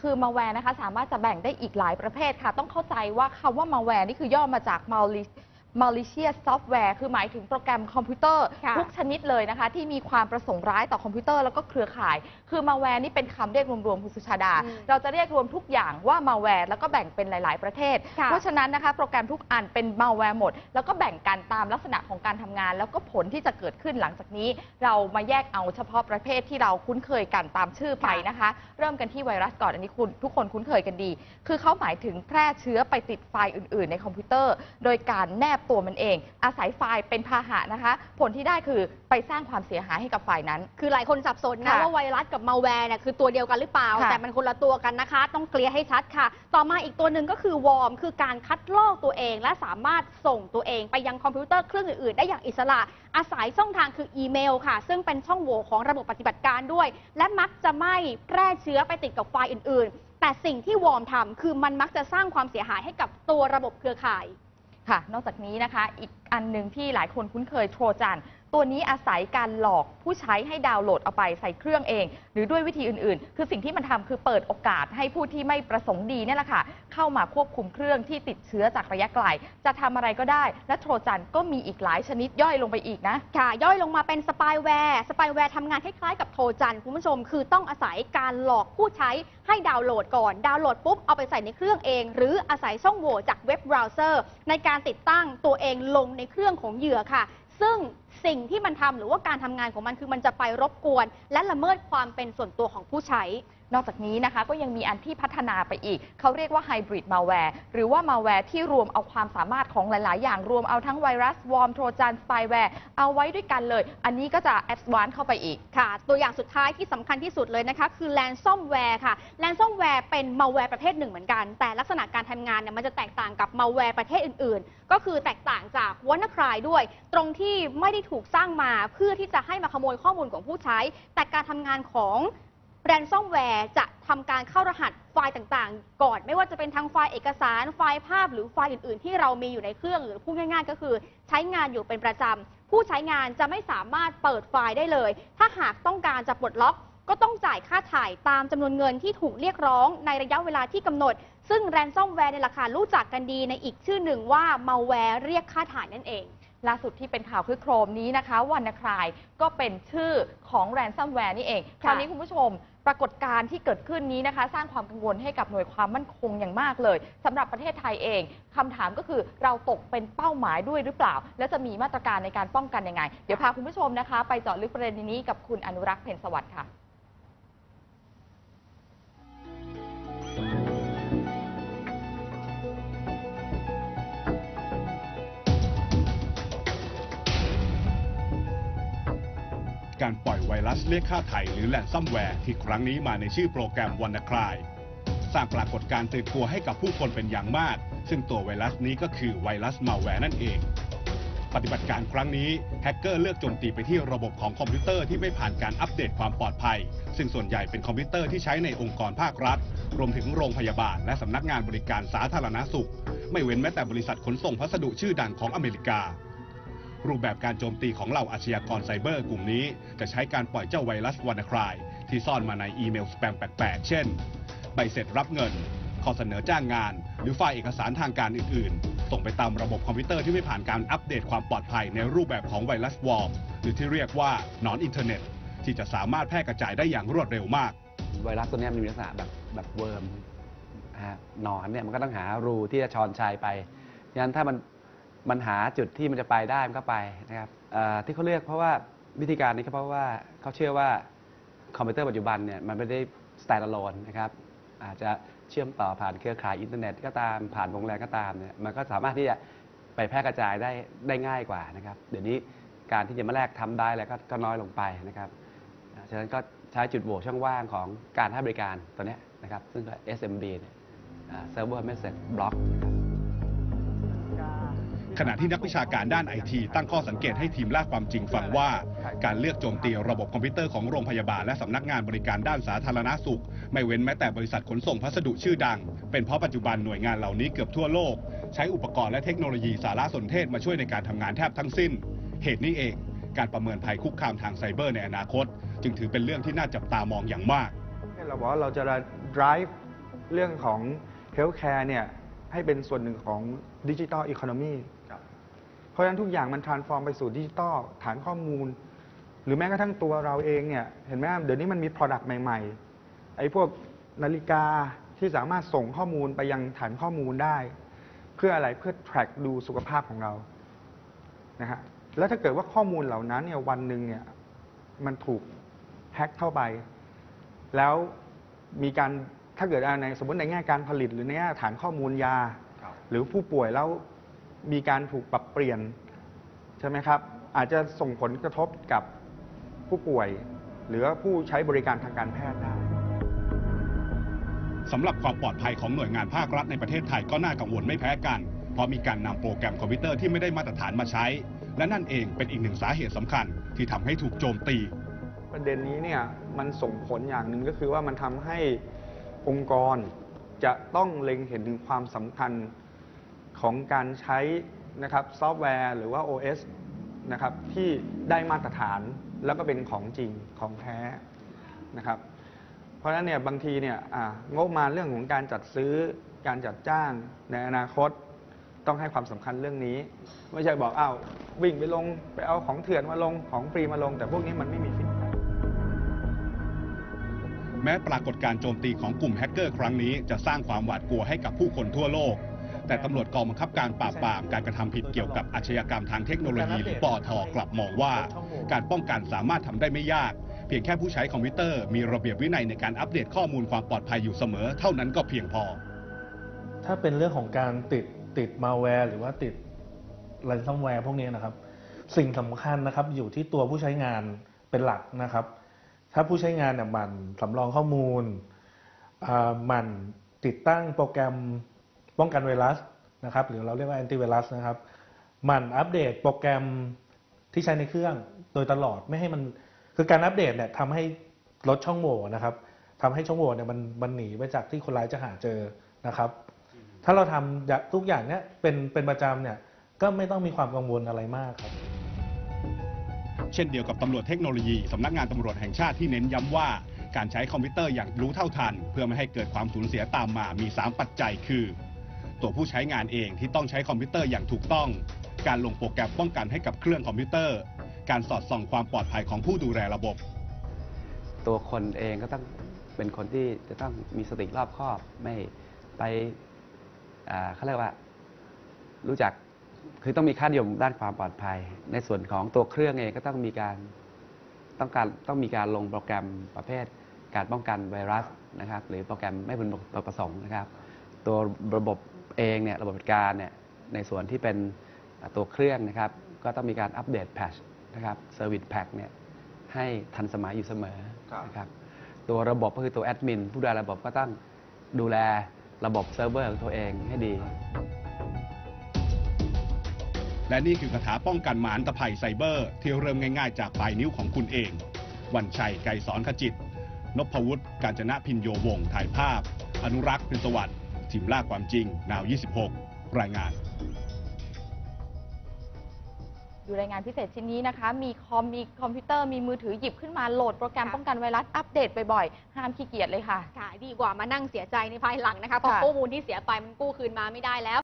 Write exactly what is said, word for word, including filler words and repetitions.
คือมาแวร์นะคะสามารถจะแบ่งได้อีกหลายประเภทค่ะต้องเข้าใจว่าคำว่ามาแวร์นี่คือย่อมาจาก malicious software คือหมายถึงโปรแกรมคอมพิวเตอร์ทุกชนิดเลยนะคะที่มีความประสงค์ร้ายต่อคอมพิวเตอร์แล้วก็เครือข่ายคือมาแวร์นี่เป็นคำเรียกรวมๆคุณสุชาดาเราจะเรียกรวมทุกอย่างว่ามาแวร์แล้วก็แบ่งเป็นหลายๆประเทศเพราะฉะนั้นนะคะโปรแกรมทุกอันเป็นมาแวร์หมดแล้วก็แบ่งกันตามลักษณะของการทำงานแล้วก็ผลที่จะเกิดขึ้นหลังจากนี้เรามาแยกเอาเฉพาะประเภทที่เราคุ้นเคยกันตามชื่อไปนะคะเริ่มกันที่ไวรัสก่อนอันนี้คุณทุกคนคุ้นเคยกันดีคือเขาหมายถึงแพร่เชื้อไปติดไฟล์อื่นๆในคอมพิวเตอร์โดยการแนบตัวมันเองอาศัยไฟล์เป็นพาหะนะคะผลที่ได้คือไปสร้างความเสียหายให้กับไฟล์นั้นคือหลายคนสับสนนะว่าไวรัสกับมัลแวร์เนี่ยคือตัวเดียวกันหรือเปล่าแต่มันคนละตัวกันนะคะต้องเคลียร์ให้ชัดค่ะต่อมาอีกตัวหนึ่งก็คือวอร์มคือการคัดลอกตัวเองและสามารถส่งตัวเองไปยังคอมพิวเตอร์เครื่องอื่นๆได้อย่างอิสระอาศัยช่องทางคืออีเมลค่ะซึ่งเป็นช่องโหว่ของระบบปฏิบัติการด้วยและมักจะไม่แพร่เชื้อไปติดกับไฟล์อื่นๆแต่สิ่งที่วอร์มทำคือมันมักจะสร้างความเสียหายให้กับตัวระบบเครือข่ายค่ะนอกจากนี้นะคะอีกอันหนึ่งที่หลายคนคุ้นเคยโทรจันตัวนี้อาศัยการหลอกผู้ใช้ให้ดาวน์โหลดเอาไปใส่เครื่องเองหรือด้วยวิธีอื่นๆคือสิ่งที่มันทำคือเปิดโอกาสให้ผู้ที่ไม่ประสงค์ดีนี่แหละค่ะเข้ามาควบคุมเครื่องที่ติดเชื้อจากระยะไกลจะทำอะไรก็ได้และโทรจันก็มีอีกหลายชนิดย่อยลงไปอีกนะค่ะย่อยลงมาเป็นสปายแวร์สปายแวร์ทำงานคล้ายๆกับโทรจันคุณผู้ชมคือต้องอาศัยการหลอกผู้ใช้ให้ดาวน์โหลดก่อนดาวน์โหลดปุ๊บเอาไปใส่ในเครื่องเองหรืออาศัยช่องโหว่จากเว็บเบราว์เซอร์ในการติดตั้งตัวเองลงในเครื่องของเหยื่อค่ะซึ่งสิ่งที่มันทำหรือว่าการทำงานของมันคือมันจะไปรบกวนและละเมิดความเป็นส่วนตัวของผู้ใช้นอกจากนี้นะคะก็ยังมีอันที่พัฒนาไปอีกเขาเรียกว่าไฮบริดมาแวร์หรือว่ามาแวร์ที่รวมเอาความสามารถของหลายๆอย่างรวมเอาทั้งไวรัสวอร์มโทรจันสปายแวร์เอาไว้ด้วยกันเลยอันนี้ก็จะแอดวานซ์เข้าไปอีกค่ะตัวอย่างสุดท้ายที่สำคัญที่สุดเลยนะคะคือแลนซอมแวร์ค่ะแลนซอมแวร์เป็นมาแวร์ประเภทหนึ่งเหมือนกันแต่ลักษณะการทำงานเนี่ยมันจะแตกต่างกับมาแวร์ประเภทอื่นๆก็คือแตกต่างจากวอนาครายด้วยตรงที่ไม่ได้ถูกสร้างมาเพื่อที่จะให้มาขโมยข้อมูลของผู้ใช้แต่การทำงานของแรนซอมแวร์จะทำการเข้ารหัสไฟล์ต่างๆก่อนไม่ว่าจะเป็นทั้งไฟล์เอกสารไฟล์ภาพหรือไฟล์อื่นๆที่เรามีอยู่ในเครื่องหรือพูดง่ายๆก็คือใช้งานอยู่เป็นประจำผู้ใช้งานจะไม่สามารถเปิดไฟล์ได้เลยถ้าหากต้องการจะปลดล็อกก็ต้องจ่ายค่าถ่ายตามจำนวนเงินที่ถูกเรียกร้องในระยะเวลาที่กำหนดซึ่งแรนซอมแวร์ในราคารู้จักกันดีในอีกชื่อหนึ่งว่ามัลแวร์เรียกค่าถ่ายนั่นเองล่าสุดที่เป็นข่าวคือโครมนี้นะคะวันนาครายก็เป็นชื่อของแรนซัมแวร์นี่เองคราวนี้คุณผู้ชมปรากฏการณ์ที่เกิดขึ้นนี้นะคะสร้างความกังวลให้กับหน่วยความมั่นคงอย่างมากเลยสำหรับประเทศไทยเองคำถามก็คือเราตกเป็นเป้าหมายด้วยหรือเปล่าและจะมีมาตรการในการป้องกันยังไงเดี๋ยวพาคุณผู้ชมนะคะไปเจาะลึกประเด็นนี้กับคุณอนุรักษ์เพ็ญสวัสดิ์ค่ะการปล่อยไวรัสเรียกค่าไถ่หรือแรนซัมแวร์ที่ครั้งนี้มาในชื่อโปรแกรมวานาครายสร้างปรากฏการณ์ตื่นตัวให้กับผู้คนเป็นอย่างมากซึ่งตัวไวรัสนี้ก็คือไวรัสมัลแวร์นั่นเองปฏิบัติการครั้งนี้แฮกเกอร์เลือกโจมตีไปที่ระบบของคอมพิวเตอร์ที่ไม่ผ่านการอัปเดตความปลอดภัยซึ่งส่วนใหญ่เป็นคอมพิวเตอร์ที่ใช้ในองค์กรภาครัฐรวมถึงโรงพยาบาลและสำนักงานบริการสาธารณสุขไม่เว้นแม้แต่บริษัทขนส่งพัสดุชื่อดังของอเมริการูปแบบการโจมตีของเหล่าอาชญากรไซเบอร์กลุ่มนี้จะใช้การปล่อยเจ้าไวรัสวานาครายที่ซ่อนมาในอีเมลสแปมแปลกๆเช่นใบเสร็จรับเงินข้อเสนอจ้างงานหรือไฟล์เอกสารทางการอื่นๆส่งไปตามระบบคอมพิวเตอร์ที่ไม่ผ่านการอัปเดตความปลอดภัยในรูปแบบของไวรัสวอร์มหรือที่เรียกว่าหนอนอินเทอร์เน็ตที่จะสามารถแพร่กระจายได้อย่างรวดเร็วมากไวรัสตัวนี้มีลักษณะแบบแบบเวิร์มหนอนเนี่ยมันก็ต้องหารูที่จะชอนชัยไปฉะนั้นถ้ามันมันหาจุดที่มันจะไปได้มันก็ไปนะครับที่เขาเลือกเพราะว่าวิธีการนี้ก็เพราะว่าเขาเชื่อว่าคอมพิวเตอร์ปัจจุบันเนี่ยมันไม่ได้ standalone นะครับอาจจะเชื่อมต่อผ่านเครือข่ายอินเทอร์เน็ตก็ตามผ่านวงแรงก็ตามเนี่ยมันก็สามารถที่จะไปแพร่กระจายได้ได้ง่ายกว่านะครับเดี๋ยวนี้การที่จะมาแลกทำได้แล้วก็ก็น้อยลงไปนะครับฉะนั้นก็ใช้จุดโหว่ช่องว่างของการให้บริการตัวนี้นะครับซึ่งก็ เอส เอ็ม บี เนี่ย Server Message Block ขณะที่นักวิชาการด้านไอทีตั้งข้อสังเกตให้ทีมล่าความจริงฟังว่าการเลือกโจมตีระบบคอมพิวเตอร์ของโรงพยาบาลและสำนักงานบริการด้านสาธารณสุขไม่เว้นแม้แต่บริษัทขนส่งพัสดุชื่อดังเป็นเพราะปัจจุบันหน่วยงานเหล่านี้เกือบทั่วโลกใช้อุปกรณ์และเทคโนโลยีสารสนเทศมาช่วยในการทำงานแทบทั้งสิ้นเหตุนี้เองการประเมินภัยคุกคามทางไซเบอร์ในอนาคตจึงถือเป็นเรื่องที่น่าจับตามองอย่างมากเราบอกว่าเราจะ drive เรื่องของ Healthcare เนี่ยให้เป็นส่วนหนึ่งของดิจิทัลอีโคโนมีเพราะฉะนั้นทุกอย่างมัน transform ไปสู่ดิจิทัลฐานข้อมูล หรือแม้กระทั่งตัวเราเองเนี่ยเห็นไหมเดี๋ยวนี้มันมี Product ใหม่ๆไอ้พวกนาฬิกาที่สามารถส่งข้อมูลไปยังฐานข้อมูลได้ เพื่ออะไรเพื่อ track ดูสุขภาพของเรานะฮะแล้วถ้าเกิดว่าข้อมูลเหล่านั้นเนี่ยวันหนึ่งเนี่ยมันถูกแฮ็กเข้าไป แล้วมีการถ้าเกิดในสมมติในแง่การผลิตหรือในแง่ฐานข้อมูลยา หรือผู้ป่วยแล้วมีการถูกปรับเปลี่ยนใช่ไหมครับอาจจะส่งผลกระทบกับผู้ป่วย หรือผู้ใช้บริการทางการแพทย์ได้สำหรับความปลอดภัยของหน่วยงานภาครัฐในประเทศไทยก็น่ากังวลไม่แพ้กัน เพราะมีการนำโปรแกรมคอมพิวเตอร์ที่ไม่ได้มาตรฐานมาใช้ และนั่นเองเป็นอีกหนึ่งสาเหตุสำคัญที่ทำให้ถูกโจมตีประเด็นนี้เนี่ยมันส่งผลอย่างหนึ่งก็คือว่ามันทำให้องค์กรจะต้องเล็งเห็นถึงความสำคัญของการใช้นะครับซอฟต์แวร์หรือว่า โอ เอส นะครับที่ได้มาตรฐานแล้วก็เป็นของจริงของแท้นะครับเพราะฉะนั้นเนี่ยบางทีเนี่ยงบประมาณเรื่องของการจัดซื้อการจัดจ้างในอนาคตต้องให้ความสำคัญเรื่องนี้ไม่ใช่บอกอ้าววิ่งไปลงไปเอาของเถื่อนมาลงของฟรีมาลงแต่พวกนี้มันไม่มีฟีดแบ็กแม้ปรากฏการณ์โจมตีของกลุ่มแฮกเกอร์ครั้งนี้จะสร้างความหวาดกลัวให้กับผู้คนทั่วโลก แต่ตำรวจกองบังคับการปราบปรามการกระทำผิดเกี่ยวกับอาชญากรรมทางเทคโนโลยีหรือปอทกลับมองว่า การป้องกันสามารถทำได้ไม่ยาก เพียงแค่ผู้ใช้คอมพิวเตอร์มีระเบียบวินัยในการอัปเดตข้อมูลความปลอดภัยอยู่เสมอเท่านั้นก็เพียงพอถ้าเป็นเรื่องของการติดติดมาแวร์หรือว่าติดแรนซัมแวร์พวกนี้นะครับ สิ่งสำคัญนะครับอยู่ที่ตัวผู้ใช้งานเป็นหลักนะครับ ถ้าผู้ใช้งานเนี่ยหมั่นสำรองข้อมูลหมั่นติดตั้งโปรแกรมป้องกันไวรัสนะครับหรือเราเรียกว่าแอนตี้ไวรัสนะครับหมั่นอัปเดตโปรแกรมที่ใช้ในเครื่องโดยตลอดไม่ให้มันคือการอัปเดตเนี่ยทำให้ลดช่องโหว่นะครับทำให้ช่องโหว่เนี่ยมันมันหนีไปจากที่คนร้ายจะหาเจอนะครับถ้าเราทำทุกอย่างเนี่ยเป็นเป็นประจำเนี่ยก็ไม่ต้องมีความกังวลอะไรมากครับเช่นเดียวกับตำรวจเทคโนโลยีสำนักงานตำรวจแห่งชาติที่เน้นย้ำว่าการใช้คอมพิวเตอร์อย่างรู้เท่าทันเพื่อไม่ให้เกิดความสูญเสียตามมามีสามปัจจัยคือตัวผู้ใช้งานเองที่ต้องใช้คอมพิวเตอร์อย่างถูกต้องการลงโปรแกรมป้องกันให้กับเครื่องคอมพิวเตอร์การสอดส่องความปลอดภัยของผู้ดูแลระบบตัวคนเองก็ต้องเป็นคนที่จะต้องมีสติรอบคอบไม่ไปเขาเรียกว่ารู้จักคือต้องมีค่านิยมด้านความปลอดภัยในส่วนของตัวเครื่องเองก็ต้องมีการต้องการต้องมีการลงโปรแกรมประเภทการป้องกันไวรัสนะครับหรือโปรแกรมไม่เป็นประสงค์นะครับตัวระบบเองเนี่ยระบบจัดการเนี่ยในส่วนที่เป็นตัวเครื่องนะครับก็ต้องมีการอัปเดตแพทช์นะครับเซอร์วิสแพ็กเนี่ยให้ทันสมัยอยู่เสมอนะครับตัวระบบก็คือตัวแอดมินผู้ดูแลระบบก็ต้องดูแลระบบเซิร์ฟเวอร์ของตัวเองให้ดีและนี่คือคาถาป้องกันมารตภัยไซเบอร์ที่เริ่มง่ายๆจากปลายนิ้วของคุณเองวันชัยไกรสอนขจิตนพวุฒิกาญจนะพินโยวงศ์ถ่ายภาพอนุรักษ์พินสวัสดิ์ทีมล่าความจริงนาวยี่สิบหกรายงานดูรายงานพิเศษชิ้นนี้นะคะมีคอมมีคอมพิวเตอร์มีมือถือหยิบขึ้นมาโหลดโปรแกรมป้องกันไวรัสอัปเดตบ่อยๆห้ามขี้เกียจเลยค่ะค่ะดีกว่ามานั่งเสียใจในภายหลังนะคะเพราะข้อมูลที่เสียไปมันกู้คืนมาไม่ได้แล้ว